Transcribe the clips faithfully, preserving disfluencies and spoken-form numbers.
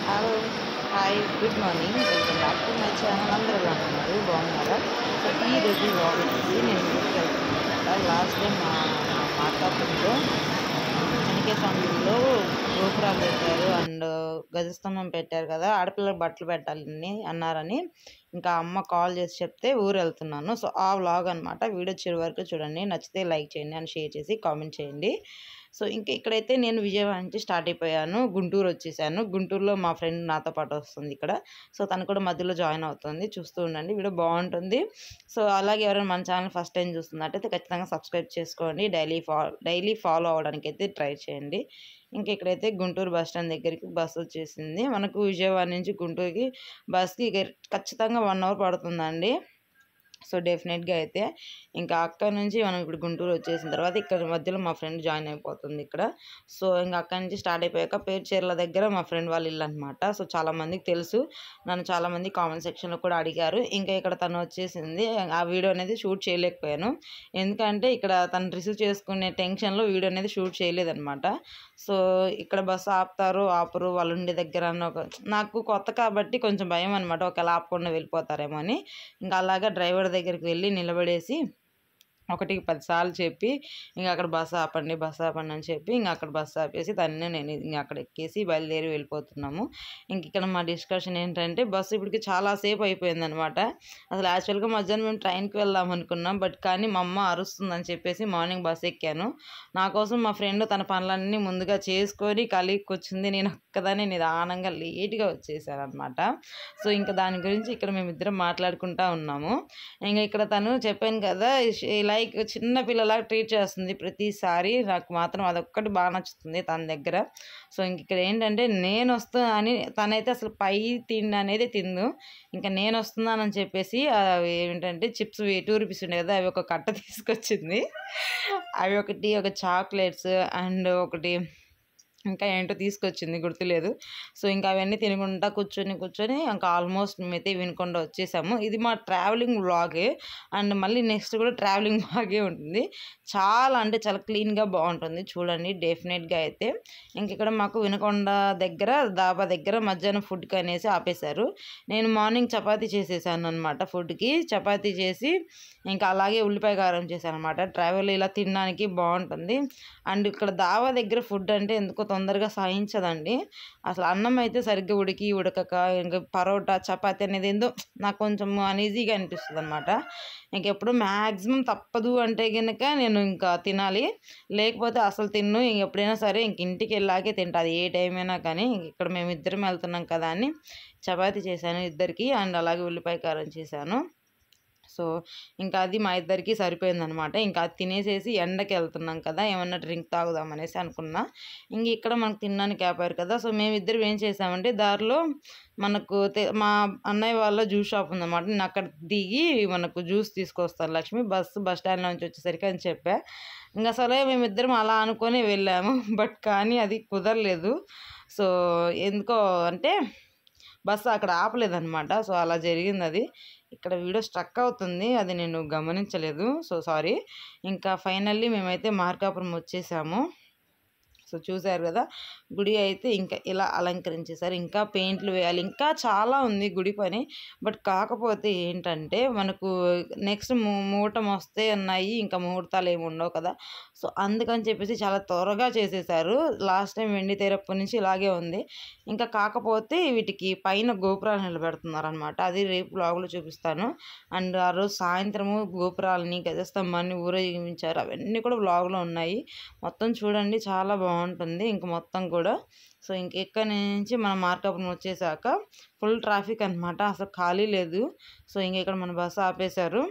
Hello. Hi. Good morning. Welcome back to my channel. అందరూ ఎలా ఉన్నారు? బాగున్నారా? సో ఈరోజు వ్లాగ్ వచ్చేసి నేను ఊరికి వెళ్తున్నాను అనమాట. లాస్ట్ టైం మా మా మార్కాపురంలో చెనకేశ్వరంలో గోపురాలు పెట్టారు అండ్ గజస్తంభం పెట్టారు కదా, ఆడపిల్లలకు బట్టలు పెట్టాలని అన్నారని ఇంకా అమ్మ కాల్ చేసి చెప్తే ఊరు వెళ్తున్నాను. సో ఆ వ్లాగ్ అనమాట. వీడియో చివరి వరకు చూడండి. నచ్చితే లైక్ చేయండి అండ్ షేర్ చేసి కామెంట్ చేయండి. సో ఇంకా ఇక్కడైతే నేను విజయవాడ నుంచి స్టార్ట్ అయిపోయాను. గుంటూరు వచ్చేసాను. గుంటూరులో మా ఫ్రెండ్ నాతో పాటు వస్తుంది ఇక్కడ. సో తను కూడా మధ్యలో జాయిన్ అవుతుంది. చూస్తూ ఉండండి, వీడియో బాగుంటుంది. సో అలాగే ఎవరైనా మన ఛానల్ ఫస్ట్ టైం చూస్తున్నట్టయితే ఖచ్చితంగా సబ్స్క్రైబ్ చేసుకోండి. డైలీ ఫా డైలీ ఫాలో అవ్వడానికి అయితే ట్రై చేయండి. ఇంకా ఇక్కడైతే గుంటూరు బస్ స్టాండ్ దగ్గరికి బస్సు వచ్చేసింది. మనకు విజయవాడ నుంచి గుంటూరుకి బస్కి ఖచ్చితంగా వన్ అవర్ పడుతుందండి. సో డెఫినెట్గా అయితే ఇంకా అక్కడ నుంచి మనం ఇప్పుడు గుంటూరు వచ్చేసిన తర్వాత ఇక్కడ మధ్యలో మా ఫ్రెండ్ జాయిన్ అయిపోతుంది ఇక్కడ. సో ఇంకా అక్కడి నుంచి స్టార్ట్ అయిపోయాక పేరుచేర్ల దగ్గర మా ఫ్రెండ్ వాళ్ళ ఇల్లు అనమాట. సో చాలామందికి తెలుసు, నన్ను చాలామంది కామెంట్ సెక్షన్లో కూడా అడిగారు. ఇంకా ఇక్కడ తను వచ్చేసింది. ఆ వీడియో అనేది షూట్ చేయలేకపోయాను, ఎందుకంటే ఇక్కడ తను రిసీవ్ చేసుకునే టెన్షన్లో వీడియో అనేది షూట్ చేయలేదన్నమాట. సో ఇక్కడ బస్సు ఆపుతారు ఆపరు వాళ్ళు ఉండే దగ్గర అన్న ఒక నాకు కొత్త కాబట్టి కొంచెం భయం అనమాట, ఒకవేళ ఆపకుండా వెళ్ళిపోతారేమో అని. ఇంకా అలాగా డ్రైవర్ దగ్గరికి వెళ్ళి నిలబడేసి ఒకటికి పదిసార్లు చెప్పి ఇంకా అక్కడ బస్సు ఆపండి బస్సు ఆపండి అని చెప్పి ఇంకా అక్కడ బస్సు ఆపేసి తన్నే నేను ఇంకా అక్కడ ఎక్కేసి బయలుదేరి వెళ్ళిపోతున్నాము. ఇంక ఇక్కడ మా డిస్కషన్ ఏంటంటే బస్సు ఇప్పటికి చాలాసేపు అయిపోయింది అనమాట. అసలు యాక్చువల్గా మధ్యాహ్నం మేము ట్రైన్కి వెళ్దాం అనుకున్నాం, బట్ కానీ మా అమ్మ అరుస్తుందని చెప్పేసి మార్నింగ్ బస్సు ఎక్కాను. నా కోసం మా ఫ్రెండ్ తన పనులన్నీ ముందుగా చేసుకొని కలిగికి వచ్చింది. నేను ఒక్కదాన్ని నిదానంగా లేట్గా వచ్చేసాను అనమాట. సో ఇంకా దాని గురించి ఇక్కడ మేమిద్దరం మాట్లాడుకుంటా ఉన్నాము. ఇంకా ఇక్కడ తను చెప్పాను కదా ఇలా లైక్ చిన్న పిల్లలాగా ట్రీట్ చేస్తుంది ప్రతిసారి. నాకు మాత్రం అదొక్కటి బాగా నచ్చుతుంది తన దగ్గర. సో ఇంక ఇక్కడ ఏంటంటే నేను వస్తా అని తనైతే అసలు పై తిండి అనేది తిందు. ఇంకా నేను వస్తున్నానని చెప్పేసి అవి ఏంటంటే చిప్స్ టూ రూపీస్ ఉండే కదా, అవి ఒక కట్ట తీసుకొచ్చింది. అవి ఒకటి ఒక చాక్లెట్స్ అండ్ ఒకటి ఇంకా ఏంటో తీసుకొచ్చింది గుర్తులేదు. సో ఇంకా అవన్నీ తినకుండా కూర్చొని కూర్చొని ఇంకా ఆల్మోస్ట్ మేమైతే వినకుండా వచ్చేసాము. ఇది మా ట్రావెలింగ్ వ్లాగే అండ్ మళ్ళీ నెక్స్ట్ కూడా ట్రావెలింగ్ వ్లాగే ఉంటుంది. చాలా అంటే చాలా క్లీన్గా బాగుంటుంది, చూడండి డెఫినెట్గా అయితే. ఇంక ఇక్కడ మాకు వినకొండ దగ్గర దాబా దగ్గర మధ్యాహ్నం ఫుడ్కి అనేసి ఆపేశారు. నేను మార్నింగ్ చపాతీ చేసేసాను అనమాట. ఫుడ్కి చపాతీ చేసి ఇంకా అలాగే ఉల్లిపాయ కారం చేశాను అనమాట. ట్రావెల్ ఇలా తినడానికి బాగుంటుంది. అండ్ ఇక్కడ దాబా దగ్గర ఫుడ్ అంటే ఎందుకో తొందరగా సహించదండి. అసలు అన్నం అయితే సరిగ్గా ఉడికి ఉడకక ఇంకా పరోటా చపాతీ అనేది ఏందో నాకు కొంచెం అనీజీగా అనిపిస్తుంది అనమాట. ఇంకెప్పుడు మ్యాక్సిమం తప్పదు అంటే కనుక నేను ఇంకా తినాలి, లేకపోతే అసలు తిన్ను. ఇంక ఎప్పుడైనా సరే ఇంక ఇంటికి వెళ్ళాకే తింటా, అది ఏ టైం అయినా కానీ. ఇక్కడ మేము ఇద్దరం వెళ్తున్నాం కదా అని చపాతీ చేశాను ఇద్దరికి అండ్ అలాగే ఉల్లిపాయ కారం చేశాను. సో ఇంకా అది మా ఇద్దరికి సరిపోయిందనమాట. ఇంకా అది తినేసేసి ఎండకి వెళ్తున్నాం కదా, ఏమన్నా డ్రింక్ తాగుదాం అనేసి అనుకున్నా. ఇంక ఇక్కడ మనకు తినడానికి ఆపారు కదా. సో మేమిద్దరం ఏం చేసామంటే దారిలో మనకు మా అన్నయ్య వాళ్ళ జ్యూస్ షాప్ ఉందన్నమాట. నేను అక్కడ దిగి మనకు జ్యూస్ తీసుకొస్తాను లక్ష్మి బస్సు బస్ స్టాండ్ నుంచి వచ్చేసరికి అని చెప్పా. ఇంకా సరే మేమిద్దరం అలా అనుకొని వెళ్ళాము, బట్ కానీ అది కుదరలేదు. సో ఎందుకో అంటే బస్సు అక్కడ ఆపలేదన్నమాట. సో అలా జరిగింది అది. ఇక్కడ వీడియో స్ట్రక్ అవుతుంది, అది నేను గమనించలేదు, సో సారీ. ఇంకా ఫైనల్లీ మేమైతే మార్కాపురం వచ్చేసాము. సో చూసారు కదా, గుడి అయితే ఇంకా ఇలా అలంకరించేసారు. ఇంకా పెయింట్లు వేయాలి, ఇంకా చాలా ఉంది గుడి పని. బట్ కాకపోతే ఏంటంటే మనకు నెక్స్ట్ ముహూర్తం వస్తే ఉన్నాయి, ఇంకా ముహూర్తాలు ఏమి ఉండవు కదా. సో అందుకని చెప్పేసి చాలా త్వరగా చేసేసారు. లాస్ట్ టైం వెండి తెరప్పటి నుంచి ఇలాగే ఉంది. ఇంకా కాకపోతే వీటికి పైన గోపురాలు నిలబెడుతున్నారు అనమాట. అది రేపు బ్లాగులో చూపిస్తాను. అండ్ ఆ రోజు సాయంత్రము గోపురాలని గజస్తంభాన్ని ఊరేగించారు, అవన్నీ కూడా బ్లాగులో ఉన్నాయి. మొత్తం చూడండి, చాలా బాగుంది బాగుంటుంది ఇంక మొత్తం కూడా. సో ఇంక ఇక్కడి నుంచి మనం మార్కాపురం వచ్చేసాక ఫుల్ ట్రాఫిక్ అనమాట, అసలు ఖాళీ లేదు. సో ఇంక ఇక్కడ మన బస్సు ఆపేశారు.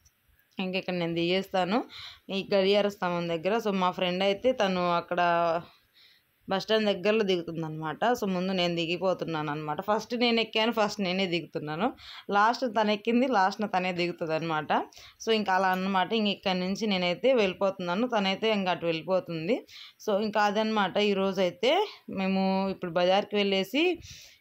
ఇంక ఇక్కడ నేను దిగేస్తాను ఈ గడియార స్తంభం దగ్గర. సో మా ఫ్రెండ్ అయితే తను అక్కడ బస్ స్టాండ్ దగ్గరలో దిగుతుంది అనమాట. సో ముందు నేను దిగిపోతున్నాను అనమాట. ఫస్ట్ నేను ఎక్కాను, ఫస్ట్ నేనే దిగుతున్నాను. లాస్ట్ తను ఎక్కింది, లాస్ట్న తనే దిగుతుంది అనమాట. సో ఇంకా అలా అన్నమాట. ఇంక ఇక్కడి నుంచి నేనైతే వెళ్ళిపోతున్నాను, తనైతే ఇంకా అటు వెళ్ళిపోతుంది. సో ఇంకా అదనమాట ఈరోజు అయితే. మేము ఇప్పుడు బజార్కి వెళ్ళేసి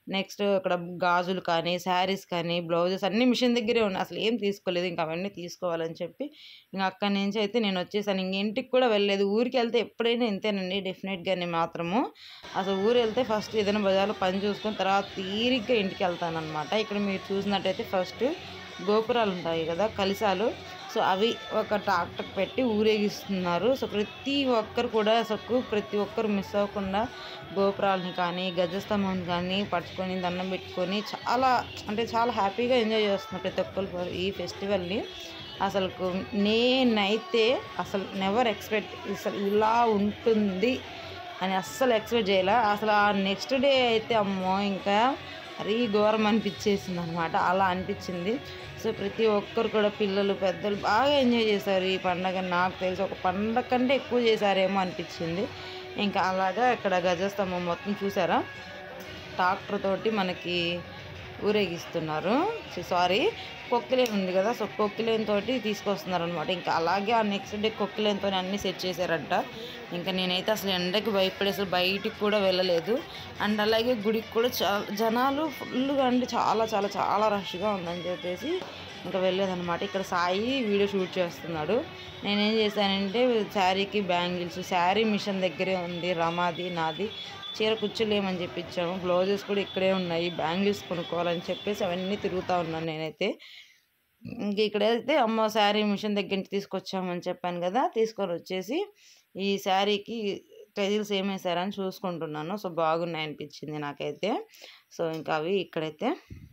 నెక్స్ట్ ఇక్కడ గాజులు కానీ, శారీస్ కానీ, బ్లౌజెస్ అన్నీ మిషన్ దగ్గరే ఉన్నాయి. అసలు ఏం తీసుకోలేదు. ఇంక అవన్నీ తీసుకోవాలని చెప్పి ఇంక అక్కడి నుంచి అయితే నేను వచ్చేసాను. ఇంక ఇంటికి కూడా వెళ్ళలేదు. ఊరికి వెళ్తే ఎప్పుడైనా ఇంతేనండి డెఫినెట్‌గానే మాత్రము. అసలు ఊరు వెళ్తే ఫస్ట్ ఏదైనా బజార్‌లో పని చూసుకొని తర్వాత తీరిగ్గా ఇంటికి వెళ్తాననమాట. ఇక్కడ మీరు చూసినట్టయితే ఫస్ట్ గోపురాలు ఉంటాయి కదా, కలశాలు. సో అవి ఒక ట్రాక్టర్ పెట్టి ఊరేగిస్తున్నారు. సో ప్రతి ఒక్కరు కూడా అసలు ప్రతి ఒక్కరు మిస్ అవ్వకుండా గోపురాలని కానీ, గజస్తంభం కానీ పట్టుకొని దండం పెట్టుకొని చాలా అంటే చాలా హ్యాపీగా ఎంజాయ్ చేస్తున్నారు ప్రతి ఒక్కరు ఈ ఫెస్టివల్ని. అసలు నేనైతే అసలు నెవర్ ఎక్స్పెక్ట్ అసలు ఇలా ఉంటుంది అని అస్సలు ఎక్స్పెక్ట్ చేయలే. అసలు ఆ నెక్స్ట్ డే అయితే అమ్మో ఇంకా మరీ ఘోరం అనిపించేసింది అనమాట. అలా అనిపించింది. సో ప్రతి ఒక్కరు కూడా పిల్లలు పెద్దలు బాగా ఎంజాయ్ చేశారు ఈ పండగ. నాకు తెలిసి ఒక పండగ కంటే ఎక్కువ చేశారేమో అనిపించింది. ఇంకా అలాగా ఇక్కడ గజస్తంభం మొత్తం చూసారా, ట్రాక్టర్ తోటి మనకి ఊరేగిస్తున్నారు. సారీ కొక్కిలేన్ ఉంది కదా, సో కొక్కిలేన్ తోటి తీసుకొస్తున్నారు అనమాట. ఇంకా అలాగే ఆ నెక్స్ట్ డే కొక్కిలేన్తో అన్నీ సెట్ చేశారంట. ఇంకా నేనైతే అసలు ఎండకి భయపడి అసలు బయటికి కూడా వెళ్ళలేదు. అండ్ అలాగే గుడికి కూడా చాలా జనాలు ఫుల్గా అంటే చాలా చాలా చాలా రష్గా ఉందని చెప్పేసి ఇంకా వెళ్ళేదన్నమాట. ఇక్కడ సాయి వీడియో షూట్ చేస్తున్నాడు. నేనేం చేశానంటే శారీకి బ్యాంగిల్స్, శారీ మిషన్ దగ్గరే ఉంది రమాది నాది. చీర కుచ్చులు ఏమని చెప్పి ఇచ్చాము. బ్లౌజెస్ కూడా ఇక్కడే ఉన్నాయి. బ్యాంగిల్స్ కొనుక్కోవాలని చెప్పేసి అవన్నీ తిరుగుతూ ఉన్నాను నేనైతే. ఇంక ఇక్కడైతే అమ్మ శారీ మిషన్ దగ్గర నుంచి తీసుకొచ్చామని చెప్పాను కదా, తీసుకొని వచ్చేసి ఈ శారీకి టెజిల్స్ ఏం వేసారని చూసుకుంటున్నాను. సో బాగున్నాయి అనిపించింది నాకైతే. సో ఇంకా అవి ఇక్కడైతే.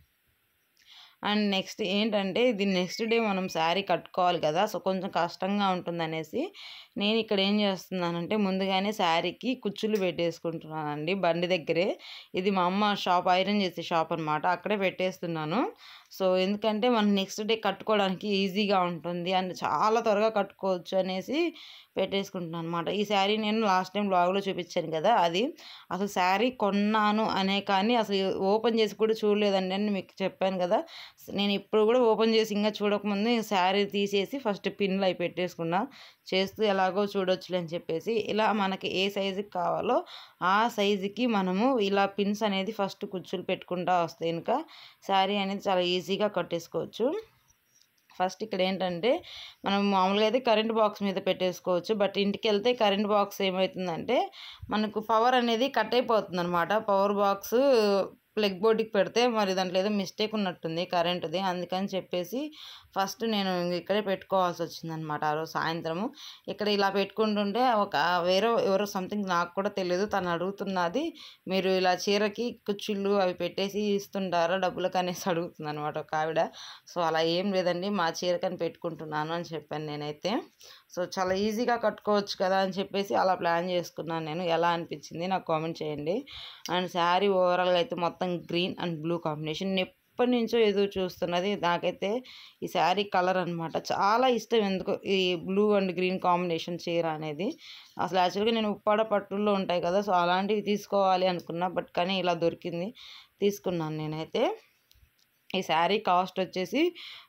అండ్ నెక్స్ట్ ఏంటంటే ఇది నెక్స్ట్ డే మనం శారీ కట్టుకోవాలి కదా, సో కొంచెం కష్టంగా ఉంటుందనేసి నేను ఇక్కడ ఏం చేస్తున్నానంటే ముందుగానే శారీకి కుచ్చులు పెట్టేసుకుంటున్నానండి బండి దగ్గరే. ఇది మా అమ్మ షాప్, ఐరన్ చేసే షాప్ అనమాట, అక్కడే పెట్టేస్తున్నాను. సో ఎందుకంటే మనం నెక్స్ట్ డే కట్టుకోవడానికి ఈజీగా ఉంటుంది అండ్ చాలా త్వరగా కట్టుకోవచ్చు అనేసి పెట్టేసుకుంటున్నాను అనమాట. ఈ శారీ నేను లాస్ట్ టైం బ్లాగ్లో చూపించాను కదా, అది అసలు శారీ కొన్నాను అనే కానీ అసలు ఓపెన్ చేసి కూడా చూడలేదండి అని మీకు చెప్పాను కదా. నేను ఇప్పుడు కూడా ఓపెన్ చేసి ఇంకా చూడకముందు శారీ తీసేసి ఫస్ట్ పిన్లు అవి పెట్టేసుకున్నా, చేస్తూ ఎలాగో చూడొచ్చులే అని చెప్పేసి. ఇలా మనకి ఏ సైజుకి కావాలో ఆ సైజుకి మనము ఇలా పిన్స్ అనేది ఫస్ట్ కుచ్చులు పెట్టుకుంటూ వస్తాయి. ఇంకా శారీ అనేది చాలా ఈజీగా కట్టేసుకోవచ్చు. ఫస్ట్ ఇక్కడ ఏంటంటే మనం మామూలుగా అయితే కరెంట్ బాక్స్ మీద పెట్టేసుకోవచ్చు. బట్ ఇంటికి వెళ్తే కరెంట్ బాక్స్ ఏమవుతుందంటే మనకు పవర్ అనేది కట్ అయిపోతుంది అనమాట. పవర్ బాక్స్ ప్లగ్ బోర్డుకి పెడితే మరి దాంట్లో ఏదో మిస్టేక్ ఉన్నట్టుంది కరెంటుది. అందుకని చెప్పేసి ఫస్ట్ నేను ఇక్కడే పెట్టుకోవాల్సి వచ్చిందనమాట ఆ రోజు సాయంత్రము. ఇక్కడ ఇలా పెట్టుకుంటుంటే ఒక వేరే ఎవరో సంథింగ్ నాకు కూడా తెలియదు, తను అడుగుతున్నది మీరు ఇలా చీరకి కుచ్చుళ్ళు అవి పెట్టేసి ఇస్తుంటారా డబ్బులకు అనేసి అడుగుతుంది అనమాట ఒక ఆవిడ. సో అలా ఏం లేదండి, మా చీరకని పెట్టుకుంటున్నాను అని చెప్పాను నేనైతే. సో చాలా ఈజీగా కట్టుకోవచ్చు కదా అని చెప్పేసి అలా ప్లాన్ చేసుకున్నాను నేను. ఎలా అనిపించింది నాకు కామెంట్ చేయండి. అండ్ శారీ ఓవరాల్గా అయితే మొత్తం గ్రీన్ అండ్ బ్లూ కాంబినేషన్ ఎప్పటి నుంచో ఎదురు చూస్తున్నది. నాకైతే ఈ శారీ కలర్ అనమాట చాలా ఇష్టం. ఎందుకో ఈ బ్లూ అండ్ గ్రీన్ కాంబినేషన్ చీర అనేది. అసలు యాక్చువల్గా నేను ఉప్పాడ పట్టుల్లో ఉంటాయి కదా, సో అలాంటివి తీసుకోవాలి అనుకున్నా, బట్ కానీ ఇలా దొరికింది తీసుకున్నాను నేనైతే. ఈ శారీ కాస్ట్ వచ్చేసి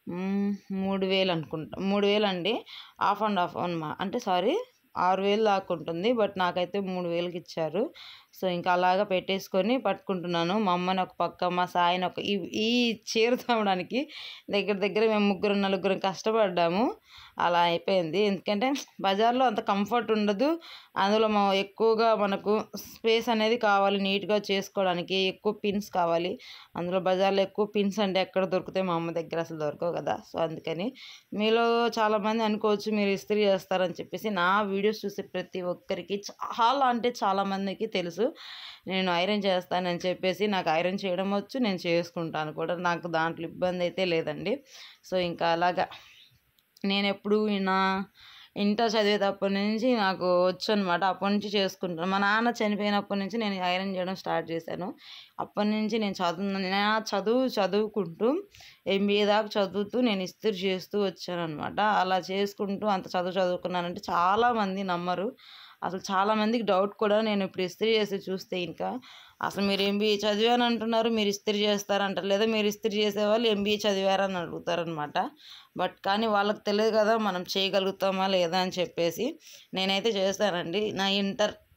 మూడు వేలు అనుకుంటా, మూడు వేలు అండి, హాఫ్ అండ్ హాఫ్ అనమా అంటే సారీ ఆరు వేలు దాకా ఉంటుంది. బట్ నాకైతే మూడు వేలకి ఇచ్చారు. సో ఇంకా అలాగా పెట్టేసుకొని పట్టుకుంటున్నాను. మా అమ్మని ఒక పక్క, మా సాయిని ఒక. ఈ ఈ చీర తవ్వడానికి దగ్గర దగ్గర మేము ముగ్గురు నలుగురం కష్టపడ్డాము. అలా అయిపోయింది. ఎందుకంటే బజార్లో అంత కంఫర్ట్ ఉండదు. అందులో మా ఎక్కువగా మనకు స్పేస్ అనేది కావాలి నీట్గా చేసుకోవడానికి, ఎక్కువ పిన్స్ కావాలి. అందులో బజార్లో ఎక్కువ పిన్స్ అంటే ఎక్కడ దొరుకుతాయి, మా అమ్మ దగ్గర అసలు దొరకవు కదా. సో అందుకని మీలో చాలామంది అనుకోవచ్చు మీరు ఇస్త్రీ చేస్తారని చెప్పేసి. నా వీడియోస్ చూసే ప్రతి ఒక్కరికి చాలా అంటే చాలామందికి తెలుసు నేను ఐరన్ చేస్తానని చెప్పేసి. నాకు ఐరన్ చేయడం వచ్చు, నేను చేసుకుంటాను కూడా, నాకు దాంట్లో ఇబ్బంది అయితే లేదండి. సో ఇంకా అలాగా నేను ఎప్పుడు నా ఇంటర్ చదివేటప్పటి నుంచి నాకు వచ్చు అనమాట. అప్పటి నుంచి చేసుకుంటాను. మా నాన్న చనిపోయినప్పటి నుంచి నేను ఐరన్ చేయడం స్టార్ట్ చేశాను. అప్పటి నుంచి నేను చదువు నా చదువు చదువుకుంటూ ఎంబీఏ దాకా చదువుతూ నేను ఇస్త్రీ చేస్తూ వచ్చాను అనమాట. అలా చేసుకుంటూ అంత చదువు చదువుకున్నానంటే చాలామంది నమ్మరు. అసలు చాలామందికి డౌట్ కూడా. నేను ఇప్పుడు ఇస్త్రీ చేసి చూస్తే ఇంకా అసలు మీరు ఎంబీఏ చదివాను అంటున్నారు, మీరు ఇస్త్రీ చేస్తారంటారు, లేదా మీరు ఇస్త్రీ చేసేవాళ్ళు ఎంబీఏ చదివారని అడుగుతారనమాట. బట్ కానీ వాళ్ళకి తెలియదు కదా మనం చేయగలుగుతామా లేదా అని చెప్పేసి. నేనైతే చేస్తానండి. నా ఇంటర్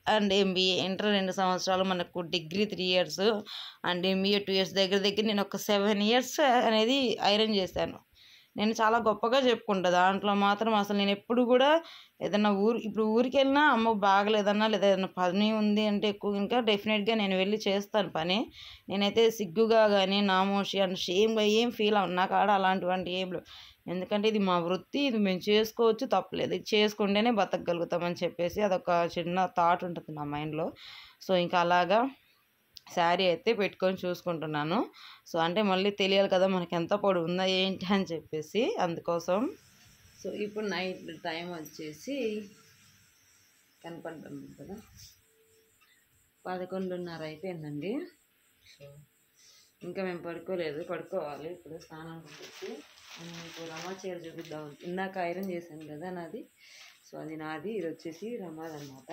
అండ్ ఎంబీఏ ఇంటర్ రెండు సంవత్సరాలు, మనకు degree three years and MBA two years. దగ్గర దగ్గర నేను ఒక సెవెన్ ఇయర్స్ అనేది ఐరన్ చేశాను. నేను చాలా గొప్పగా చెప్పుకుంటా దాంట్లో మాత్రం. అసలు నేను ఎప్పుడు కూడా ఏదన్నా ఊరు ఇప్పుడు ఊరికి వెళ్ళినా అమ్మ బాగలేదన్నా లేదా ఏదైనా పని ఉంది అంటే ఎక్కువ ఇంకా డెఫినెట్గా నేను వెళ్ళి చేస్తాను పని. నేనైతే సిగ్గుగా కానీ నామోషి అండ్ షేమ్గా ఏం ఫీల్ అవ్వను. నాకు ఆడ అలాంటివంటి ఏం లేవు. ఎందుకంటే ఇది మా వృత్తి, ఇది మేము చేసుకోవచ్చు, తప్పలేదు. ఇది చేసుకుంటేనే బతకగలుగుతామని చెప్పేసి అదొక చిన్న థాట్ ఉంటుంది నా మైండ్లో. సో ఇంకా అలాగా శారీ అయితే పెట్టుకొని చూసుకుంటున్నాను. సో అంటే మళ్ళీ తెలియాలి కదా మనకి ఎంత పొడవు ఉందా ఏంటి అని చెప్పేసి, అందుకోసం. సో ఇప్పుడు నైట్ టైం వచ్చేసి కనపడుతుంది కదా, పదకొండున్నర అయిపోయిందండి. సో ఇంకా మేము పడుకోలేదు, పడుకోవాలి. ఇప్పుడు స్నానం చేసి ఇప్పుడు రమా చీర చూపిద్దాం. ఇందాక ఐరన్ చేశాను కదా నాది. సో అది నాది, ఇది వచ్చేసి రమాది అనమాట.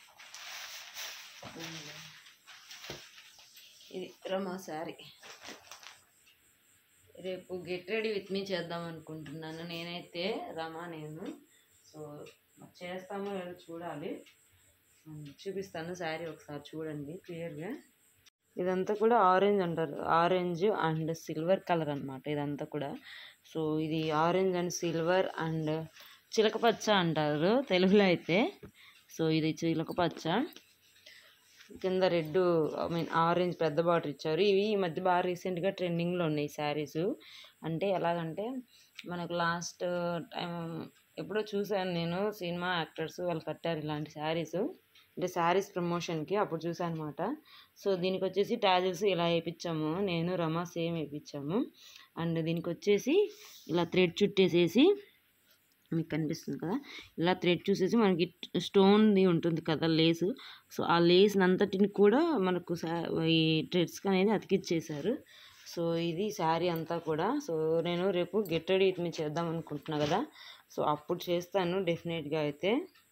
ఇది రమా శారీ. రేపు గెట్ రెడీ విత్ మీ చేద్దాం అనుకుంటున్నాను నేనైతే, రమా నేను. సో చేస్తామో లేదో చూడాలి, చూపిస్తాను. శారీ ఒకసారి చూడండి క్లియర్గా. ఇదంతా కూడా ఆరెంజ్ అంటారు, ఆరెంజ్ అండ్ సిల్వర్ కలర్ అనమాట ఇదంతా కూడా. సో ఇది ఆరెంజ్ అండ్ సిల్వర్ అండ్ చిలకపచ్చ అంటారు తెలుగులో అయితే. సో ఇది చిలకపచ్చ, కింద రెడ్ ఐ మీన్ ఆరెంజ్ పెద్ద బార్డర్ ఇచ్చారు. ఇవి ఈ మధ్య బాగా రీసెంట్గా ట్రెండింగ్లో ఉన్నాయి శారీస్. అంటే ఎలాగంటే మనకు లాస్ట్ టైం ఎప్పుడో చూశాను నేను, సినిమా యాక్టర్స్ వాళ్ళు కట్టారు ఇలాంటి శారీస్. అంటే శారీస్ ప్రమోషన్కి అప్పుడు చూసాను అనమాట. సో దీనికి వచ్చేసి టాజిల్స్ ఇలా వేయించాము, నేను రమా సేమ్ వేయించాము. అండ్ దీనికి వచ్చేసి ఇలా థ్రెడ్ చుట్టేసేసి, మీకు కనిపిస్తుంది కదా, ఇలా థ్రెడ్ చూసేసి మనకి స్టోన్ది ఉంటుంది కదా లేసు. సో ఆ లేస్ అంతటిని కూడా మనకు ఈ థ్రెడ్స్కి అనేది అతికిచ్చేసారు. సో ఇది శారీ అంతా కూడా. సో నేను రేపు గెట్ రెడీ విత్ మీ చేద్దాం అనుకుంటున్నా కదా, సో అప్పుడు చేస్తాను డెఫినెట్గా అయితే.